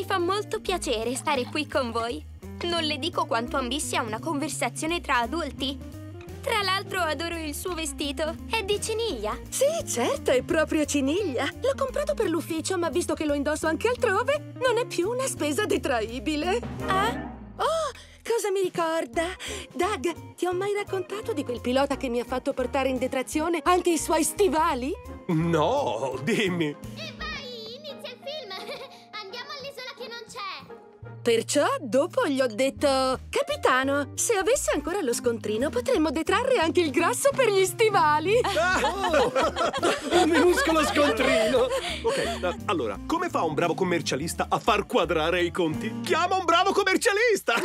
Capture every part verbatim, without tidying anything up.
Mi fa molto piacere stare qui con voi. Non le dico quanto ambissi a una conversazione tra adulti. Tra l'altro adoro il suo vestito. È di ciniglia. Sì, certo, è proprio ciniglia. L'ho comprato per l'ufficio, ma visto che lo indosso anche altrove, non è più una spesa detraibile. Ah? Oh, cosa mi ricorda? Doug, ti ho mai raccontato di quel pilota che mi ha fatto portare in detrazione anche i suoi stivali? No, dimmi. E vai, inizia il film. Andiamo all'isola che non c'è. Perciò dopo gli ho detto: capitano, se avesse ancora lo scontrino potremmo detrarre anche il grasso per gli stivali. Oh, un minuscolo scontrino. Ok, eh, allora, come fa un bravo commercialista a far quadrare i conti? Chiama un bravo commercialista!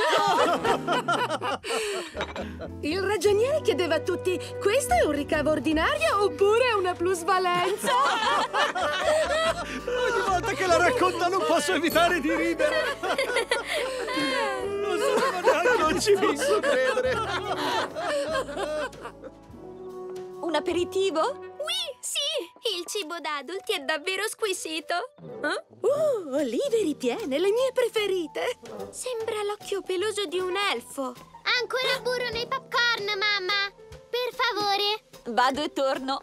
Il ragioniere chiedeva a tutti: questo è un ricavo ordinario oppure una plusvalenza? Ogni volta che la racconta non posso evitare di ridere. Non so, neanche non ci posso credere. Un aperitivo? Oui, sì! Il cibo da adulti è davvero squisito. Eh? Uh, olive ripiene, le mie preferite. Sembra l'occhio peloso di un elfo. Ancora burro nei popcorn, mamma. Per favore. Vado e torno.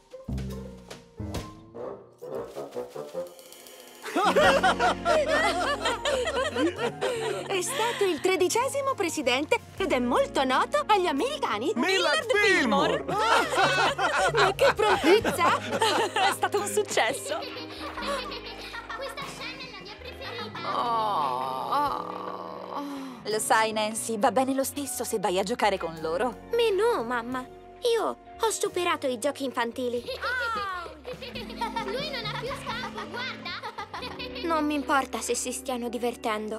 È stato il tredicesimo presidente ed è molto noto agli americani. Millard Fillmore! Ma che prontezza! È stato un successo. Questa scena è la mia preferita. Lo sai, Nancy, va bene lo stesso se vai a giocare con loro. Me no, mamma. Io ho superato i giochi infantili. Lui non ha più scampo, guarda. Non mi importa se si stiano divertendo.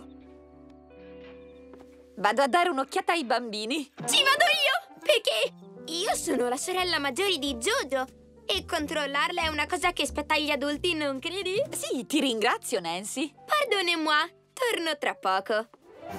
Vado a dare un'occhiata ai bambini. Ci vado io! Perché io sono la sorella maggiore di Jojo e controllarla è una cosa che spetta agli adulti, non credi? Sì, ti ringrazio, Nancy. Pardonnez-moi, torno tra poco.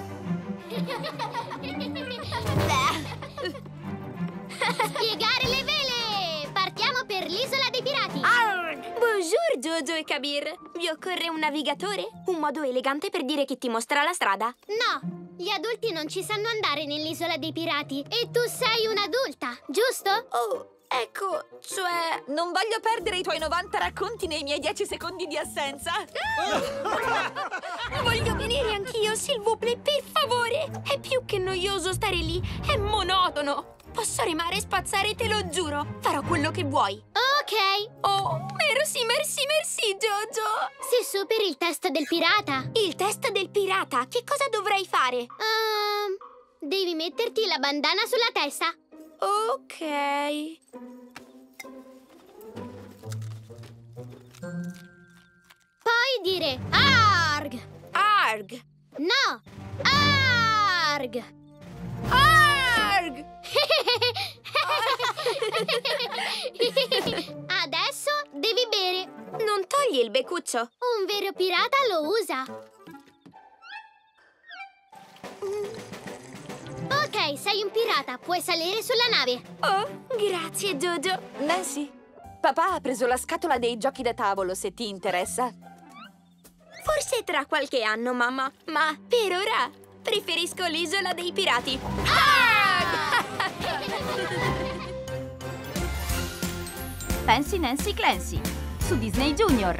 Spiegare le vele. Partiamo per l'isola dei pirati. Bonjour Jojo e Kabir. Vi occorre un navigatore? Un modo elegante per dire che ti mostra la strada? No, gli adulti non ci sanno andare nell'isola dei pirati. E tu sei un'adulta, giusto? Oh, ecco, cioè... Non voglio perdere i tuoi novanta racconti nei miei dieci secondi di assenza. Voglio venire anch'io, s'il vous plaît, per favore. È più che noioso stare lì, è monotono. Posso remare e spazzare, te lo giuro. Farò quello che vuoi. Ok. Oh, merci, merci, merci, Jojo. Se superi il test del pirata. Il test del pirata, che cosa dovrei fare? Ehm, devi metterti la bandana sulla testa. Ok. Poi dire Arg. Arg. No, Arg. Arg. Adesso devi bere. Non togli il beccuccio. Un vero pirata lo usa. Ok, sei un pirata, puoi salire sulla nave. Oh, grazie, Jojo. Nancy, papà ha preso la scatola dei giochi da tavolo, se ti interessa. Forse tra qualche anno, mamma. Ma per ora preferisco l'isola dei pirati. Arg! Fancy Nancy Clancy su Disney Junior.